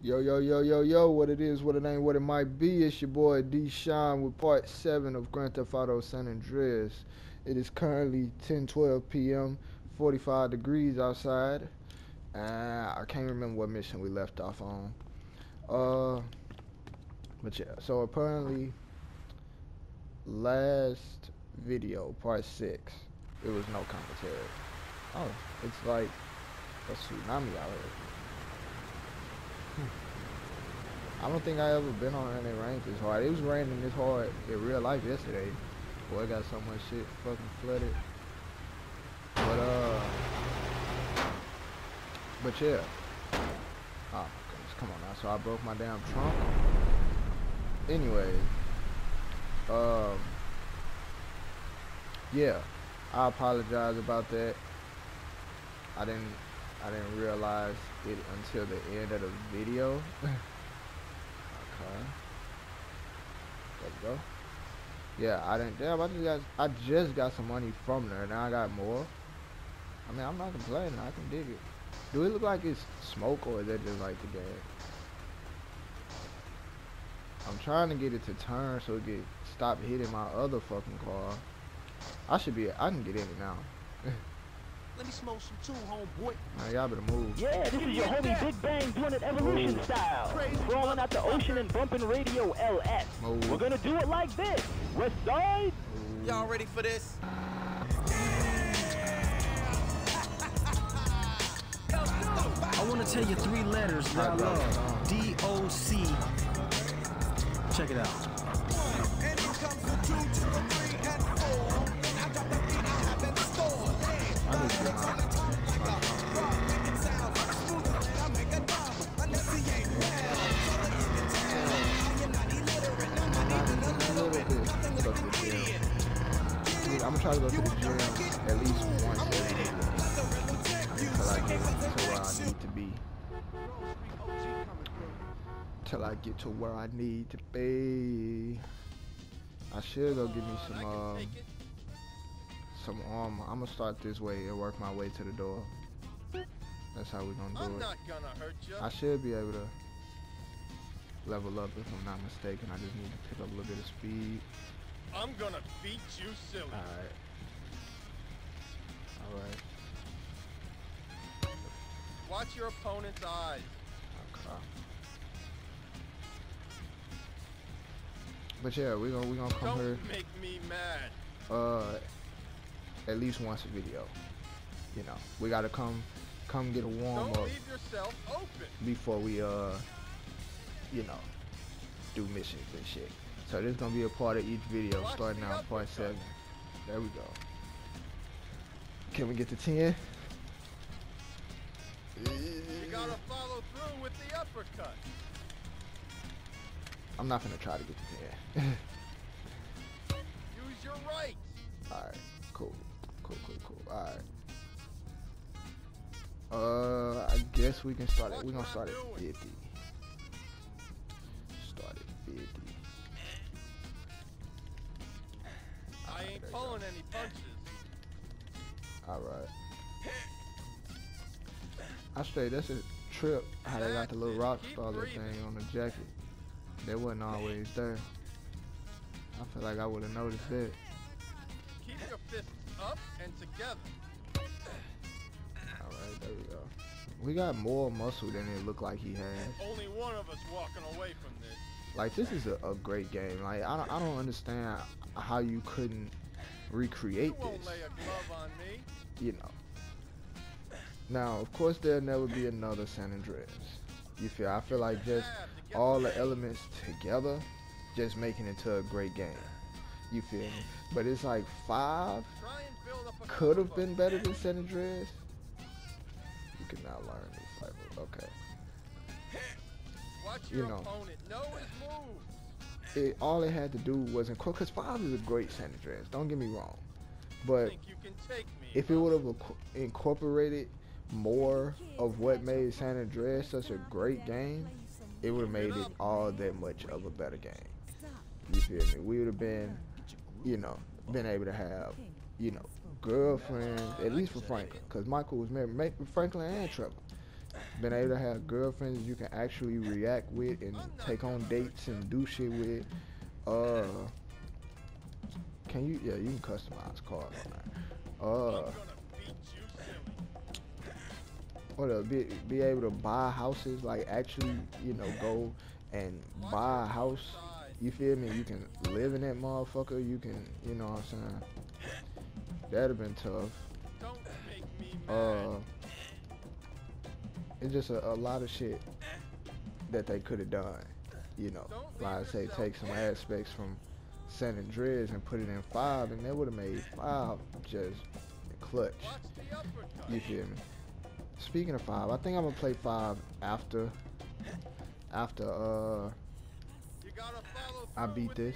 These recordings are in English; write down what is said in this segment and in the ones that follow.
Yo, yo, yo, yo, yo, what it is, what it ain't, what it might be. It's your boy D Shine with part 7 of Grand Theft Auto San Andreas. It is currently 10:12 p.m., 45 degrees outside. I can't remember what mission we left off on. Uh, but yeah, so apparently, last video, part 6, it was no commentary. Oh, it's like a tsunami out here. I don't think I ever been on any rain this hard. It was raining this hard in real life yesterday. Boy, I got so much shit fucking flooded. But but yeah. Oh my goodness, come on now. So I broke my damn trunk. Anyway, um, yeah. I apologize about that. I didn't I didn't realize it until the end of the video. Okay. There we go. Yeah, I didn't. Damn, I just got some money from there. Now I got more. I mean, I'm not complaining. I can dig it. Do it look like it's smoke or is that just like the gas? I'm trying to get it to turn so it get stop hitting my other fucking car. I can get in it now. Let me smoke some too, homeboy. Man, y'all better move. Yeah, this is your homie Big Bang doing it evolution Move. style. Crawling out the ocean and bumping radio LS. Move. We're gonna do it like this. West side. Y'all ready for this? I want to tell you 3 letters that I love. D-O-C. Check it out. I need to get high. Go to the gym. Dude, I'm gonna try to go to the gym at least once every day until I get to where I need to be. Till I get to where I need to be. I should go get me some armor. I'm gonna start this way and work my way to the door. That's how we're gonna do I'm it. not gonna hurt you. I should be able to level up if I'm not mistaken. I just need to pick up a little bit of speed. I'm gonna beat you silly. Alright. Alright. Watch your opponent's eyes. Okay. But yeah, we gonna come here Don't make me mad. at least once a video. You know, we gotta come get a warm Don't up leave yourself open. before we you know, do missions and shit. So this is gonna be a part of each video starting out part 7. There we go. Can we get to 10? You gotta follow through with the uppercut. I'm not gonna try to get to 10. Use your right. Alright, cool. Alright. I guess we can start it. We're gonna start at 50. Start at 50. I ain't pulling any punches. Alright. I straight, that's a trip how they got the little rock starter thing on the jacket. That wasn't always there. I feel like I would have noticed that. Keep your fists up and together. Alright, there we go. We got more muscle than it looked like he had. Only one of us walking away from this. Like, this is a great game. Like, I don't understand how you couldn't recreate You won't this. lay a glove on me. You know. Now, of course, there'll never be another San Andreas. You feel? I feel like just all the elements together, just making it to a great game. You feel me? But it's like 5 Try and build up a could have combo. been better than San Andreas. You can now learn new flavor. Okay. Watch you your know. opponent know his moves. All it had to do was because 5 is a great San Andreas. Don't get me wrong. But Think you can take me? if it would have incorporated more of what made San Andreas such a great game, it would have made it all that much of a better game. You feel me? We would have been, you know, been able to have, you know, girlfriends, at least for Franklin, because Michael was married, Franklin and Trevor. been able to have girlfriends you can actually react with and take on dates and do shit with. Can you? Yeah, you can customize cars on that. What else? Be able to buy houses, like actually, you know, go and buy a house. You feel me? You can live in that motherfucker. You can, you know what I'm saying? That'd have been tough. It's just a lot of shit that they could have done, you know. Like I say, take some aspects from San Andreas and put it in 5, and that would have made 5 just clutch. You feel me? Speaking of 5, I think I'm gonna play 5 after I beat this.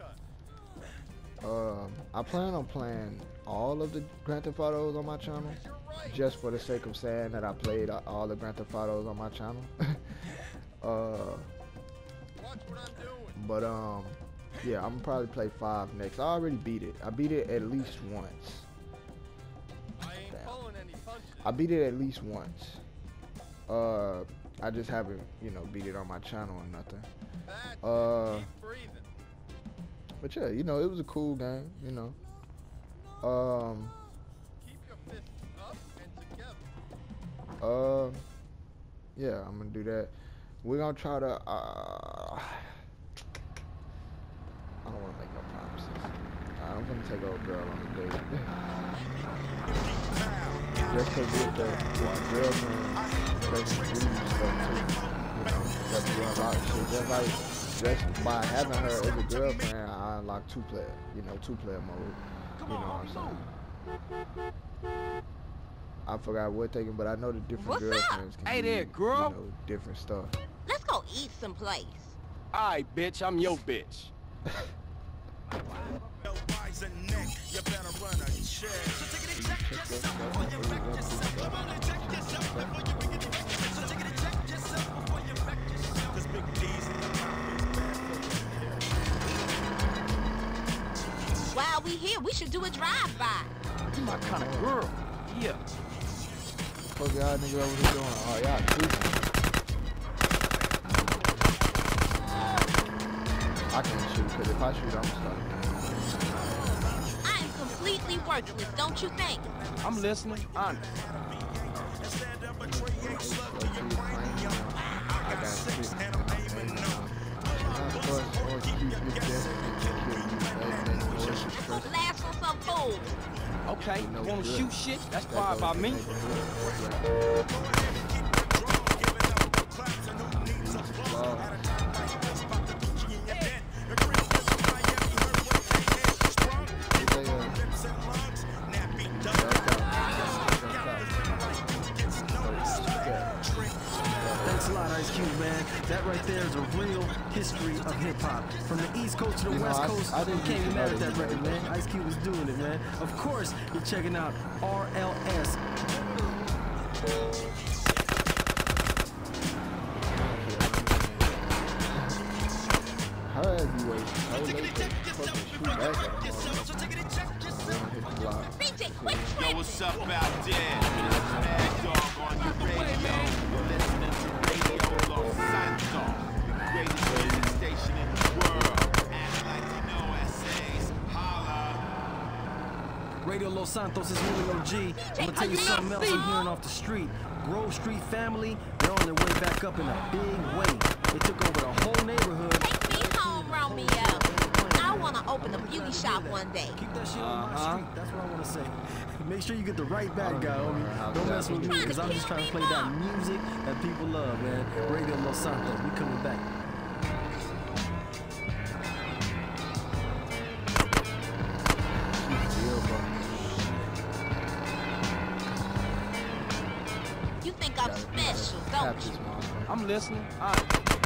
I plan on playing all of the Grand Theft Autos on my channel, just for the sake of saying that I played all the Grand Theft Autos on my channel. But yeah, I'm gonna probably play 5 next. I already beat it. I beat it at least once. I beat it at least once. I just haven't, you know, beat it on my channel or nothing. But yeah, you know, it was a cool game, you know. Yeah, I'm gonna do that. We're gonna try to, I don't wanna make no promises. I'm gonna take old girl on a date. Just cause with my girlfriend, they can do stuff too. You know, let me unlock shit. Just by having her as a girlfriend, I unlock 2-player, you know, 2-player mode. You know what I'm saying? I forgot what taking, but I know the different girlfriends can do, girl. You know, different stuff. Let's go eat someplace. Alright, bitch, I'm your bitch. While we here, we should do a drive-by. You my kind of girl. Yeah. Fuck y'all niggas over here doing? Oh, y'all tweaking. I can't shoot, because if I shoot, I'm stuck. I am completely worthless, don't you think? I'm listening. Honest. Last on some fools. Okay, you wanna shoot shit? That's fine by me. Thanks a lot, Ice Cube, man. That right there is a real history of hip-hop. From the East Coast to the West Coast, I can't be mad at that record, man. Ice Cube was doing it, man. Of course, you're checking out RLS. Her ass be waiting. Her late to fucking shoot back at him. Yo, what's up out there? Mad Dog on your radio. You're listening to Radio Los Santos, the greatest music station in the world. Act like you know essays. Holla. Radio Los Santos is really OG. I'm gonna tell you something else I'm hearing off the street. Grove Street family, they're on their way back up in a big way. They took over the whole neighborhood. Take me home, Romeo. I want to open a beauty shop one day. Keep that shit on my street. That's what I want to say. Make sure you get the right bad guy, homie. Don't mess with me, because I'm just trying to play that music that people love, man. Radio Los Santos, we coming back. You think I'm special, don't you? I'm listening. Honest.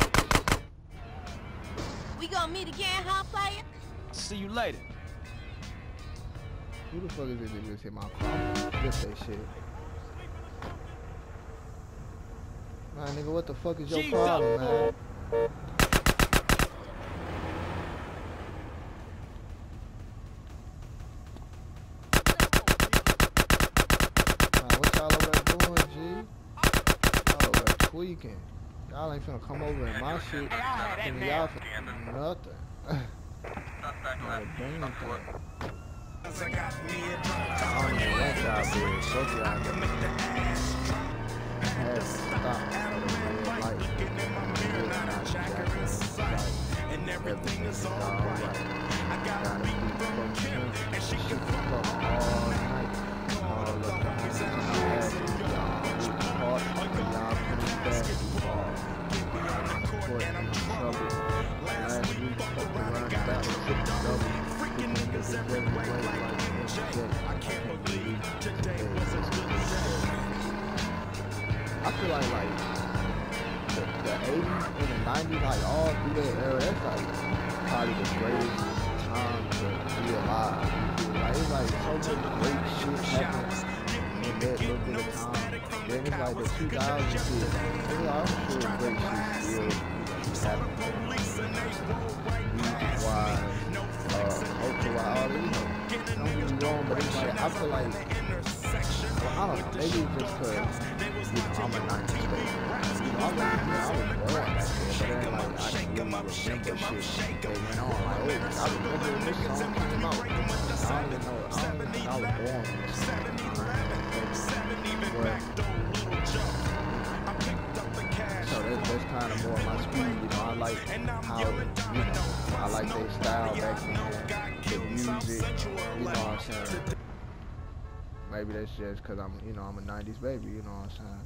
We gonna meet again, huh, player? See you later. Who the fuck is it that just hit my car? Just that shit. Man, nigga, what the fuck is your problem, man? Man, what y'all over there doing, G? Y'all over tweaking. Y'all ain't finna come over in my shit. And y'all finna nothing. Not a damn thing. I don't even want y'all big. So y'all had to stop at a red light. And everything is alright. I gotta be from him and she can fuck up all night. All the guys in the ass, y'all coming basketball. I'm caught in trouble. Last week, fucked around about a triple-double. Freaking niggas everywhere like I can't believe today was as good as that. I feel like the 80s and the 90s, like all through that era, that's like probably the greatest time to be alive. Like it's like so much great shit happening in that little bit of time. Then it's like the 2000s shit. It's like I'm sure great shit still happening. Music-wise, culture-wise, all that, don't get me wrong, but it's like I feel like, well, I don't know, maybe it's just because I'm a 90s baby. I was born back then, but then like I didn't really remember shit that went on. Like, oh, I remember when this song came out. I don't even know. I don't even think I was born when this song came out. So that's kind of more my speed. You know, I like how, you know, I like their style back then, the music. You know what I'm saying? Maybe that's just because I'm a 90s baby. You know what I'm saying?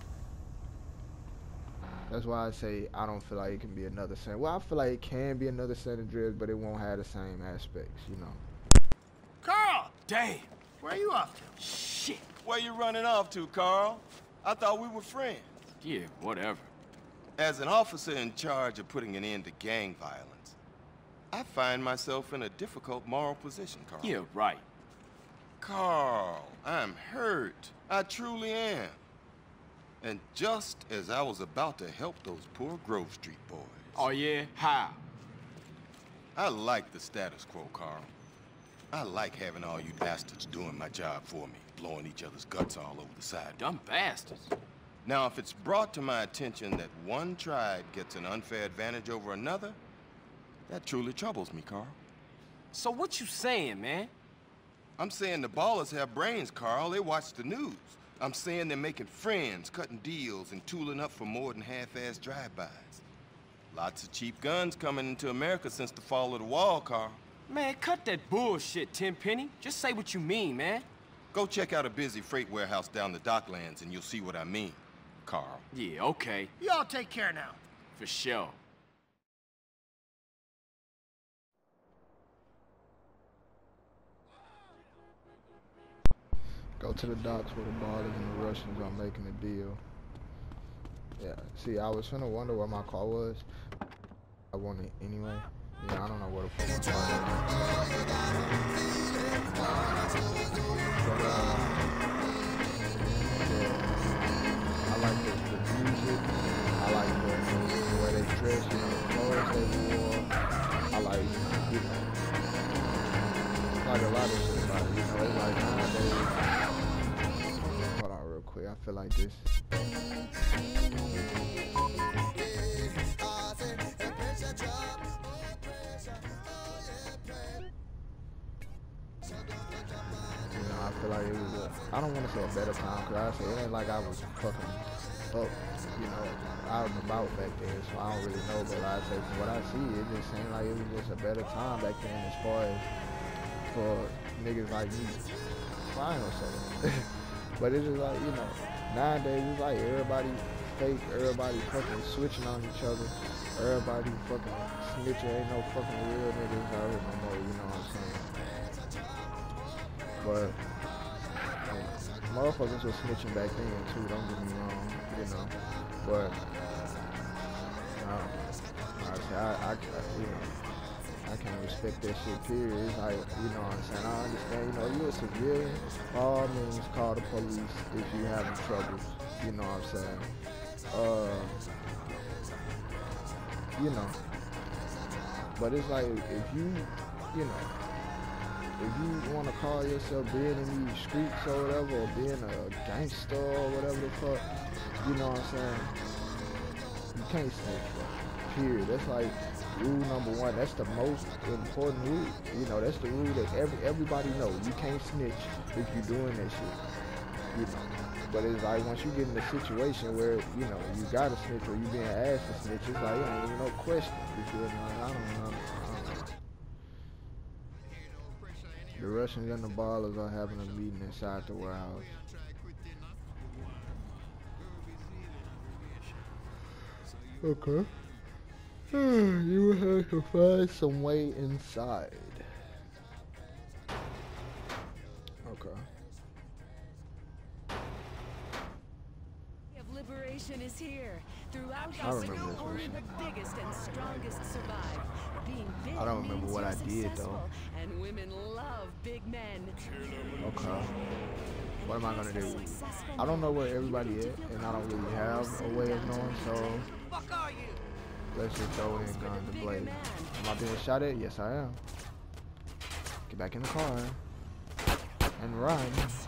That's why I say I don't feel like it can be another San. Well, I feel like it can be another San Andreas, but it won't have the same aspects, you know. Carl! Damn! Where are you off to? Shit! Where you running off to, Carl? I thought we were friends. Yeah, whatever. As an officer in charge of putting an end to gang violence, I find myself in a difficult moral position, Carl. Yeah, right. Carl, I'm hurt. I truly am. And just as I was about to help those poor Grove Street boys. Oh, yeah? How? I like the status quo, Carl. I like having all you bastards doing my job for me, blowing each other's guts all over the side. Dumb bastards. Now, if it's brought to my attention that one tribe gets an unfair advantage over another, that truly troubles me, Carl. So what you saying, man? I'm saying the ballers have brains, Carl. They watch the news. I'm saying they're making friends, cutting deals, and tooling up for more than half-assed drive-bys. Lots of cheap guns coming into America since the fall of the wall, Carl. Man, cut that bullshit, Tenpenny. Just say what you mean, man. Go check out a busy freight warehouse down the Docklands and you'll see what I mean, Carl. Yeah, okay. Y'all take care now. For sure. Go to the docks where the Ballers and the Russians are making a deal. Yeah, see, I was finna wonder where my car was. I want it anyway. Yeah, I don't know where the fuck my car is. But, yeah, I like the music. I like the way they dress, you know, the clothes they wore. I like, you know, like a lot of shit about it, you know, it's like nowadays. Hold on real quick, I feel like this. I feel like it was I don't want to say a better time, because I say it ain't like I was fucking up, you know, out and about back then, so I don't really know, but I say from what I see, it just seemed like it was just a better time back then as far as for niggas like me. Well, I ain't gonna say that. But it's just like, you know, nowadays it's like everybody fake, everybody fucking switching on each other, everybody fucking snitching, ain't no fucking real niggas out here no more, you know what I'm saying? But motherfuckers was snitching back then too, don't get me wrong, you know. But I can't respect that shit, period. It's like, you know what I'm saying? I understand, you know, you're a civilian, by all means call the police if you having trouble, you know what I'm saying? You know. But it's like, if you know, if you want to call yourself being in these streets or whatever, or being a gangster or whatever the fuck, you know what I'm saying? You can't snitch, bro. Period. That's like rule number one. That's the most important rule. You know, that's the rule that everybody knows. You can't snitch if you're doing that shit. You know. But it's like once you get in a situation where, you know, you gotta snitch or you being asked to snitch, it's like, it ain't even no question. You feel me? I don't know. The Russians and the Ballers are having a meeting inside the warehouse. Okay. You will have to find some way inside. Okay. Liberation is here. Throughout I remember this only mission. the biggest and strongest survive. Being big I don't remember means what you're I did, though. successful, and women love big men. Okay. What am I gonna do? I don't know where everybody is, and I don't really have a way of knowing, so let's just throw in guns to blaze. Am I being shot at? Yes, I am. Get back in the car and run.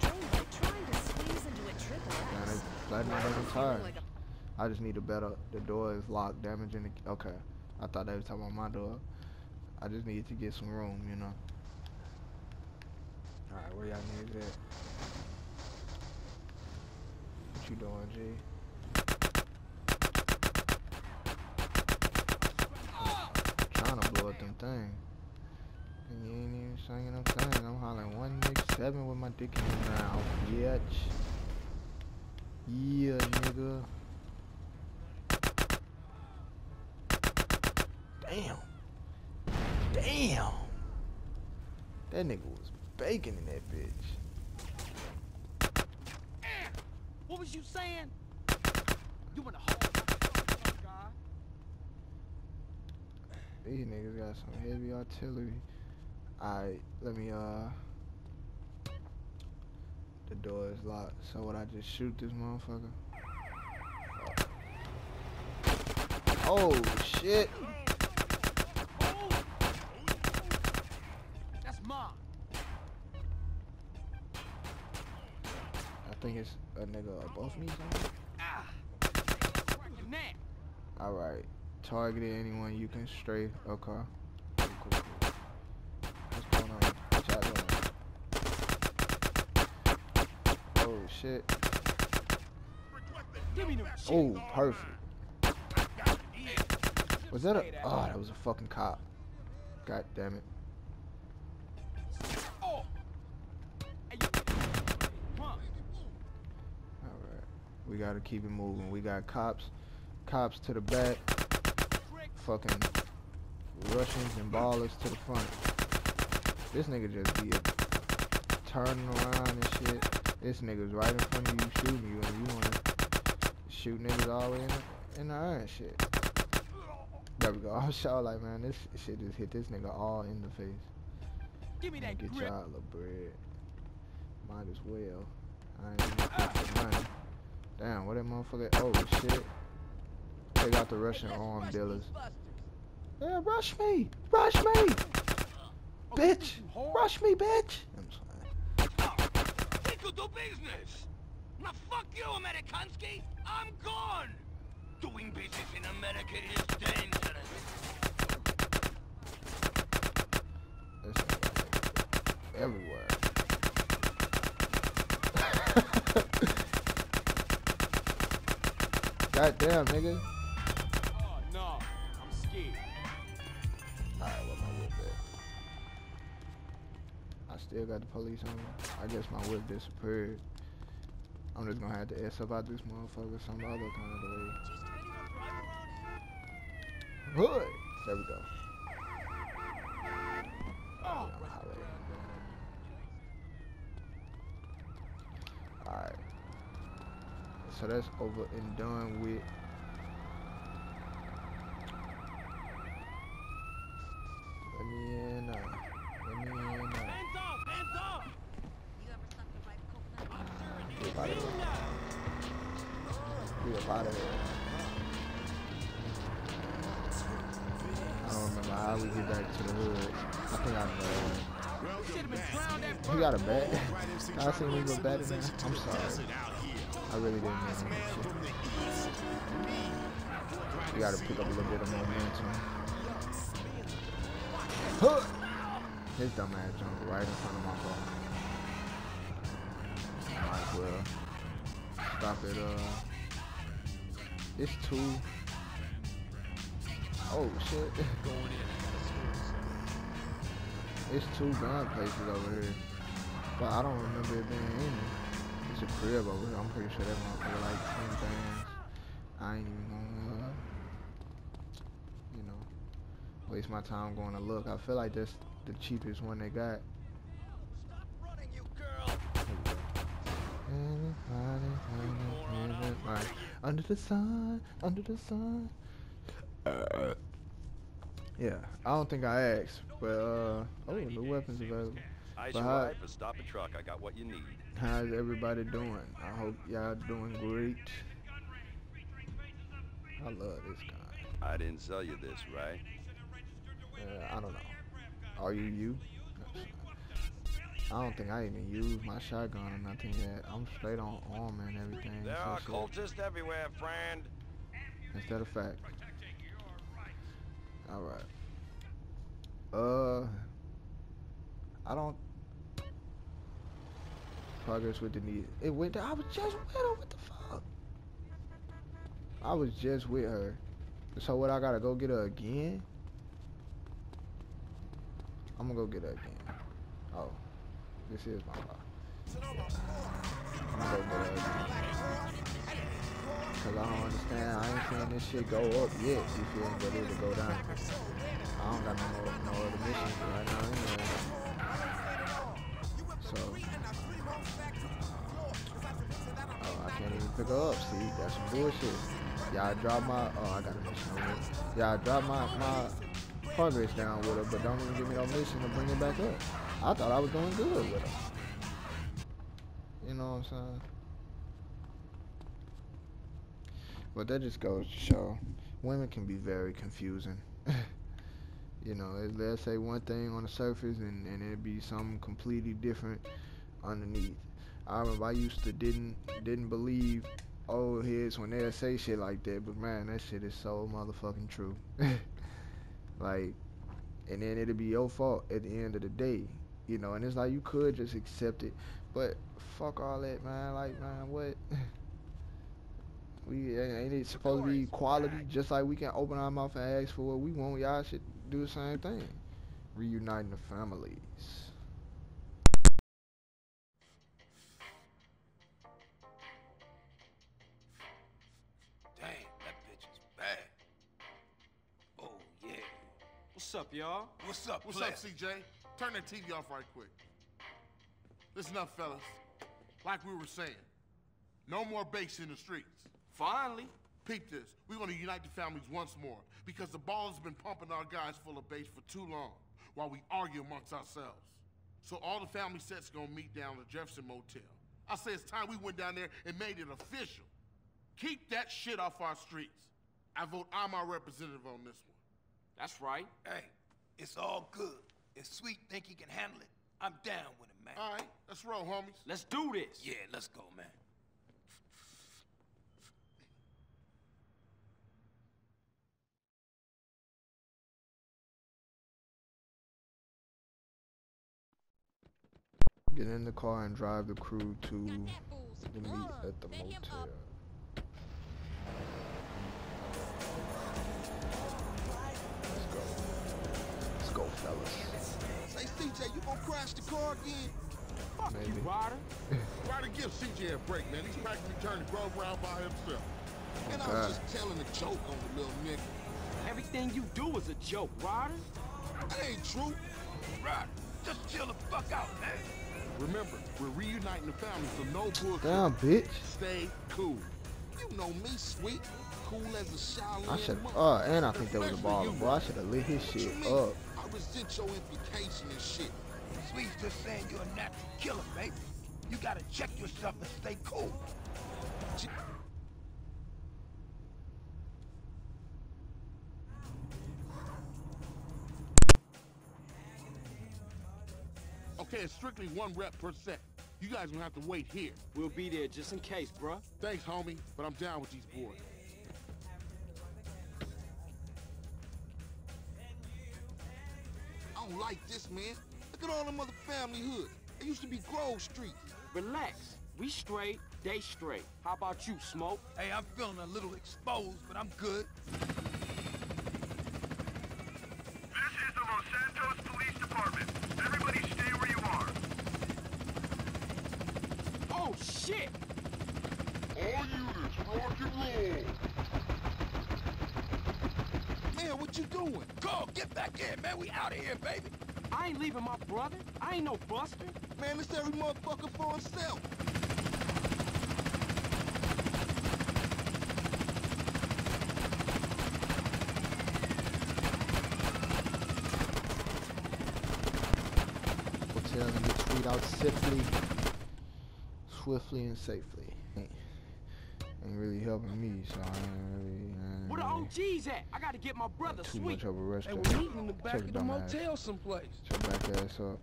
Flatten my fucking tires. I just need a better. The door is locked, damaging the. Okay. I thought they was talking about my door. I just need to get some room, you know. Alright, where y'all niggas at? What you doing, G? I'm trying to blow up them things. And you ain't even singing them things. I'm hollering 187 with my dick in your mouth, bitch. Yeah, nigga. Damn. Damn. That nigga was baking in that bitch. What was you saying? You want a whole guy? These niggas got some heavy artillery. Alright, let me the door is locked, so would I just shoot this motherfucker? Oh shit! That's mine. I think it's a nigga above me. Alright, targeted anyone you can stray. Okay. Cool. What's going on? What y'all doing? Oh shit. Oh, perfect. Was that a... Oh, that was a fucking cop. God damn it. Alright. We gotta keep it moving. We got cops. Cops to the back. Fucking Russians and Ballers to the front. This nigga just be turning around and shit. This nigga's right in front of you shooting you, and you wanna shoot niggas all the way in the eye and shit. There we go. I was sure like, man, this shit just hit this nigga all in the face. Give me that Get grip. y'all a bread. Might as well. I ain't even for money. Damn, what that motherfucker? Oh shit. They got the Russian arm dealers. Yeah, rush me! Rush me! Bitch! Rush me, bitch! I'm sorry. We could do business. Now fuck you, Amerikansky. I'm gone. Doing business in America is dangerous. This nigga everywhere. Goddamn, nigga. Oh no, I'm scared. Alright, where my whip at? I still got the police on me. I guess my whip disappeared. I'm just gonna have to S up out this motherfucker some other kind of way. Hood! There we go. Alright. So that's over and done with. Let me in. Hands up! Get out of here. Get out of here. I don't remember how we get back to the hood. I think I know. He got a bat. I seen him with a bat in there. I'm sorry. I really didn't mean that shit. You gotta pick up a little bit of momentum. Huh. His dumb ass jumped right in front of my ball. Might as well stop it. It's 2. Oh shit. It's 2 gun places over here. But I don't remember it being any. It's a crib over here. I'm pretty sure that motherfucker like 10 things. I ain't even gonna, you know, waste my time going to look. I feel like that's the cheapest one they got. Stop running, you girl. Right. Under the sun, under the sun. Yeah, I don't think I asked, but oh, the weapons available. Eyes But your how- right, but stop a truck. I got what you need. How's everybody doing? I hope y'all doing great. I love this gun. I didn't sell you this, right? I don't know. Are you? I don't think I even used my shotgun or nothing yet. I'm straight on armor and everything. There so are shit. cultists everywhere, friend. Instead of fact. Alright. I don't progress with the need. It went I was just with her. What the fuck? I was just with her. So what, I gotta go get her again? I'm gonna go get her again. Oh. This is my car. I'm gonna go get her again. Cause I don't understand. I ain't seen this shit go up yet. You feel me? But it'll go down. I don't got no other missions right now anyway. So, oh, I can't even pick her up. See, that's some bullshit. Y'all drop my, oh, I got a mission over here. Y'all drop my progress down with her, but don't even give me no mission to bring it back up. I thought I was doing good with her. You know what I'm saying? But that just goes to show, women can be very confusing. You know, they'll say one thing on the surface and it'd be something completely different underneath. I remember I used to didn't believe old heads when they'll say shit like that, but man, that shit is so motherfucking true. Like, and then it'll be your fault at the end of the day, you know. And it's like you could just accept it, but fuck all that, man. Like, man, what? Ain't it supposed to be equality? Just like we can open our mouth and ask for what we want, y'all should do the same thing. Reuniting the families. Damn, that bitch is bad. Oh, yeah. What's up, y'all? What's up, What's player? up, CJ? Turn that TV off right quick. Listen up, fellas. Like we were saying, no more base in the streets. Finally. Peep this. We're going to unite the families once more because the ball has been pumping our guys full of base for too long while we argue amongst ourselves. So all the family sets going to meet down at the Jefferson Motel. I say it's time we went down there and made it official. Keep that shit off our streets. I vote I'm our representative on this one. That's right. Hey, it's all good. If Sweet think he can handle it, I'm down with him, man. All right, let's roll, homies. Let's do this. Yeah, let's go, man. Get in the car and drive the crew to the meet at the motel. Let's go, fellas. Say, CJ, you gonna crash the car again? Fuck Maybe. you, Ryder. Ryder, give CJ a break, man. He's practically turned the Grove around by himself. And I God. was just telling a joke on the little nigga. Everything you do is a joke, Ryder. That ain't true. Ryder, just chill the fuck out, man. Remember, we're reuniting the family, so no bullshit. Damn, bitch. Stay cool. You know me, Sweet. Cool as a Shaolin. I should. monk. And I think that was a baller, bro. I should have lit his What shit you mean? up. I resent your implication and shit. Sweet's just saying you're a natural killer, baby. You gotta check yourself and stay cool. Okay, it's strictly 1 rep per set. You guys gonna have to wait here. We'll be there just in case, bruh. Thanks, homie, but I'm down with these boys. don't like this, man. Look at all them other family hoods. It used to be Grove Street. Relax. We straight, they straight. How about you, Smoke? Hey, I'm feeling a little exposed, but I'm good. This is the Los Santos Police Department. Everybody stay where you are. Oh, shit! All units, rock and roll. Man, what you doing? Go, get back in, man. We out of here, baby. I ain't leaving my brother. I ain't no buster. Man, it's every motherfucker for himself. Hotel and get tweet out swiftly and safely. Ain't really helping me, so I ain't really. Where the OGs at? I gotta get my brother too sweet. much of a rush. Hey, we're meeting in the back of the motel someplace. Shut your back ass up.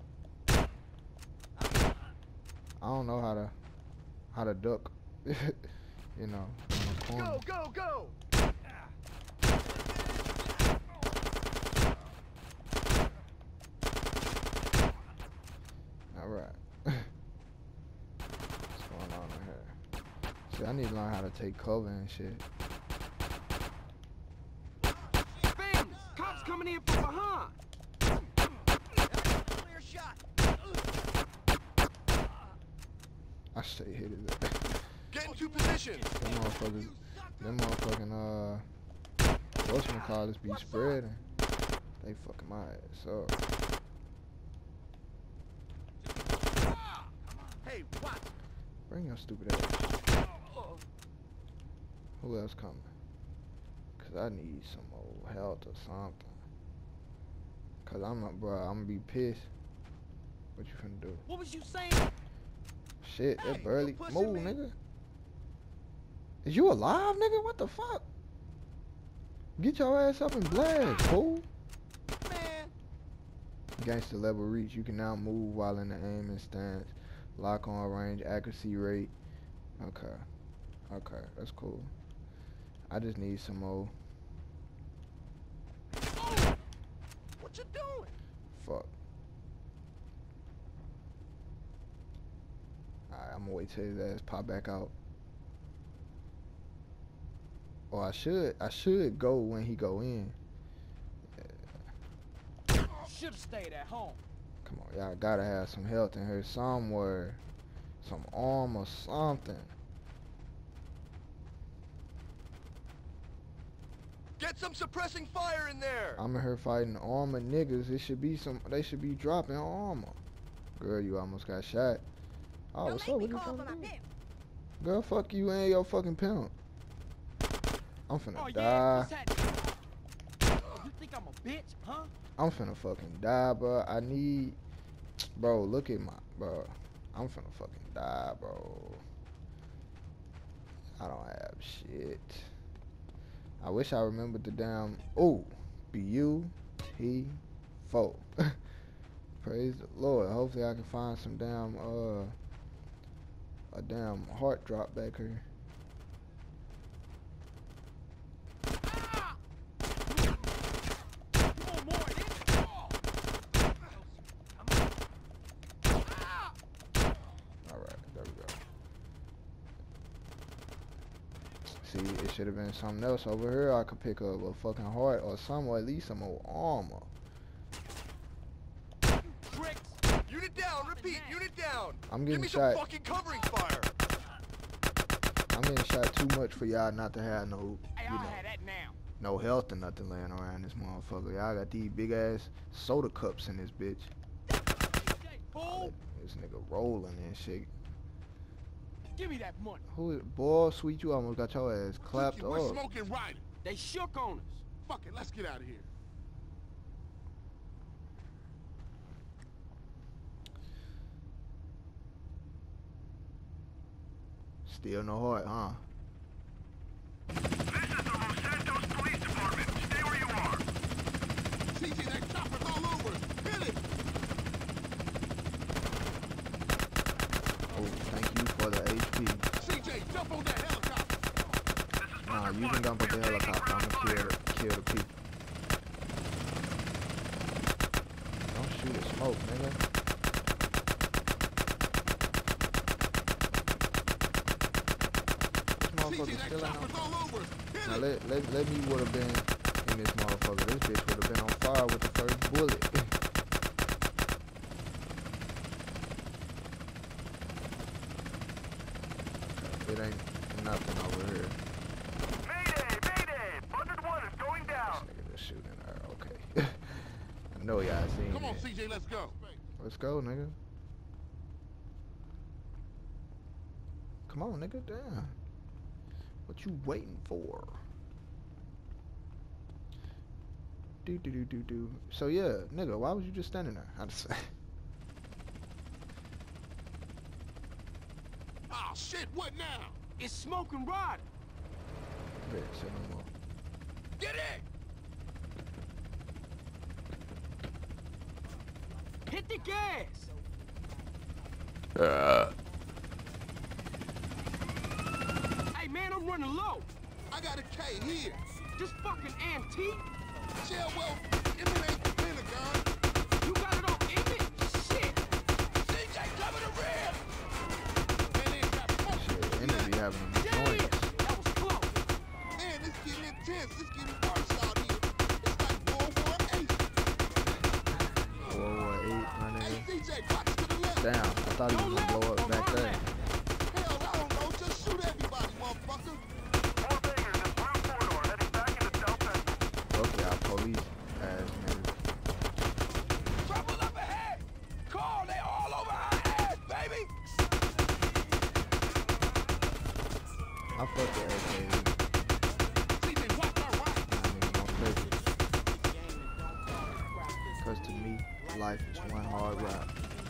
I don't know how to duck. You know, in the corner. Go, go, go! All right. What's going on in here? See, I need to learn how to take cover and shit. Famous! Cops coming in from behind! Clear shot. I stay hit it. Get into position. Them motherfucking whatchamacallits be spreading. They fucking my ass up. Hey, what? Bring your stupid ass. Who else coming? Cause I need some old health or something. Cause I'm gonna be pissed. What you finna do? What was you saying? Shit, Hey, that barely you pushing move, me? nigga. Is you alive, nigga? What the fuck? Get your ass up and blast, fool. Man. Gangster level reach. You can now move while in the aiming stance. Lock on range, accuracy rate. Okay. Okay, that's cool. I just need some more. Oh. What you doing? Fuck. Alright, I'm gonna wait till his ass pop back out. Or I should go when he go in. Should've stayed at home. Come on, y'all gotta have some health in here somewhere. Some arm or something. Get some suppressing fire in there. I'm in here fighting armor niggas. It should be they should be dropping armor. Girl, you almost got shot. Oh, what's up? What you trying to do? Girl, fuck you and your fucking pimp. I'm finna die. You think I'm a bitch, huh? I'm finna fucking die, bro. I need, bro. Look at my, bro. I'm finna fucking die, bro. I don't have shit. I wish I remembered the damn. Oh, BUT4. Praise the Lord. Hopefully I can find some damn a damn heart drop back here. It should have been something else over here. I could pick up a fucking heart or some, or at least some more armor. Unit down, repeat, unit down. I'm getting Give me shot. some fucking covering fire. I'm getting shot too much for y'all not to have no, Hey, I'll have that now. no health or nothing laying around this motherfucker. Y'all got these big ass soda cups in this bitch. This nigga rolling and shit. Give me that money. Who is, boy, sweet, you almost got your ass clapped We're up. smoking right. They shook on us. Fuck it, let's get out of here. Still no heart, huh? This is the Los Santos Police Department. Stay where you are. CJ, that chopper's all over us. Hit it. Oh, thank you for the HP. CJ, jump on that helicopter. Nah, you can jump with the helicopter. I'm gonna kill the people. shoot the smoke, nigga. This motherfucker still out. Now let me would have been in this motherfucker. This bitch would have been on fire with the first bullet. It ain't nothing over here. Mayday! Mayday! Buzzard 1 is going down! This nigga just shooting her. Okay. I know y'all seen Come on, it. CJ, let's go. Let's go, nigga. Come on, nigga. Damn. What you waiting for? Do. So yeah, nigga, why was you just standing there? I just Oh shit, what now? It's smoking rod. Say no more. Get in! Hit the gas. Hey man, I'm running low. I got a K here. This fucking antique. Yeah, well, if it ain't the Pentagon. You got it all in it? Shit. CJ, cover the rear! Man, they ain't got smoke. Shit, enemy having them Damn, joints. that was close. Man, it's getting intense. It's getting worse out here. It's like World War 8. World War 8, my Hey, nigga. CJ, watch to the left. Damn, I thought he was gonna blow up back there. Hell, I don't know. Just shoot everybody, motherfucker. Four Vegas, this blue corridor heading back into South Central. Fuck y'all police ass niggas. Trouble up ahead! Call, they all over our ass, baby! I fuck with AK. CJ, watch our right. Cause to me, life is one hard ride.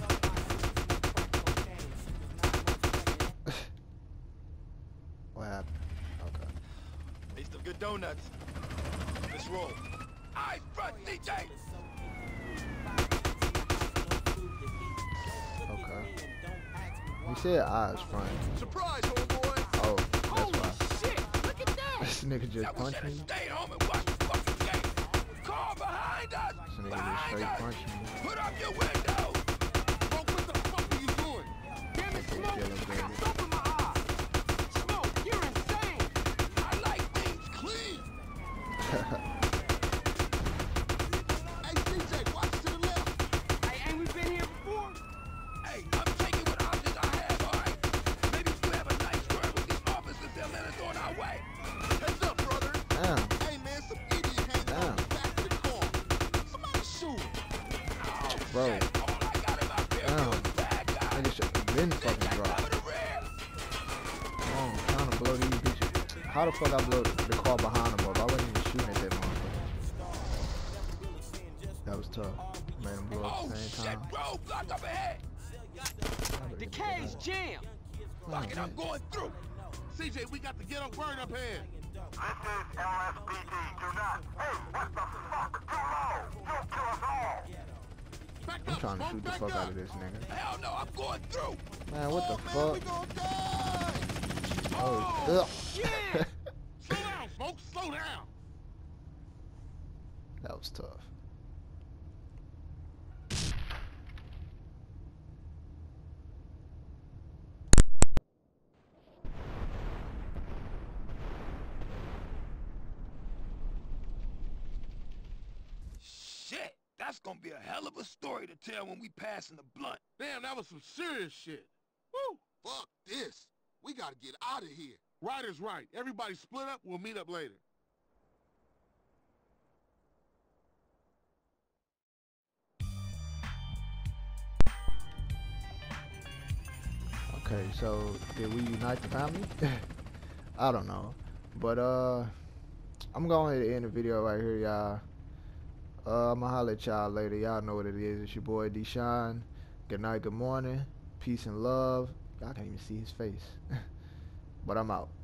What happened? Okay. Need some good donuts. Let's roll. Eyes front, CJ! Okay. You said eyes front. Surprise, homeboy. Oh, that's Holy why. shit, look at that. This nigga just That we punched should me. have stayed home and watched the fucking game. Car behind us! This nigga just Behind straight us! punched me. Put up your window! Smoke, what the fuck are you doing? Damn it, Okay, Smoke. yellow I got baby. soap in my eye. Smoke, you're insane. I like things clean! Hey, CJ, watch to the left. Hey, ain't we been here before? Hey, I'm taking what options I have, alright? Maybe if you have a nice word with these officers, they'll let us on our way. Heads up, brother. Damn. Hey, man, some idiot hanging Damn. on the back of the car. Somebody shoot him. Bro. All I got in my rear view Damn. is bad guys. Nigga should have been fucking CJ, dropped. cover the rear! Come on, I'm trying to blow these bitches. How the fuck I blow the car behind them up? I wasn't even shooting at that motherfucker. That was tough. Made them blow up Oh at the same shit, time. roadblock up ahead! The K's jammed. Fuck it, I'm going through! CJ, we got the ghetto bird up here. This is LSPD. Do not. Hey, what the fuck? Too low. You'll kill us all. Back I'm up, trying to Smoke, shoot the back fuck up. out of this nigga. Hell no, I'm going through! Man, what the Man, we fuck? gonna die. Oh, Shit. Slow down, folks. Slow down. that was tough. Shit, that's gonna be a hell of a story to tell when we passing the blunt. Damn, that was some serious shit. Woo! Fuck this. We gotta get out of here. Ryder's right. Everybody split up. We'll meet up later. Okay, so did we unite the family? I don't know. But I'm going to end the video right here, y'all. I'ma holler at y'all later. Y'all know what it is. It's your boy Deshaun. Good night, good morning. Peace and love. Y'all can't even see his face. But I'm out.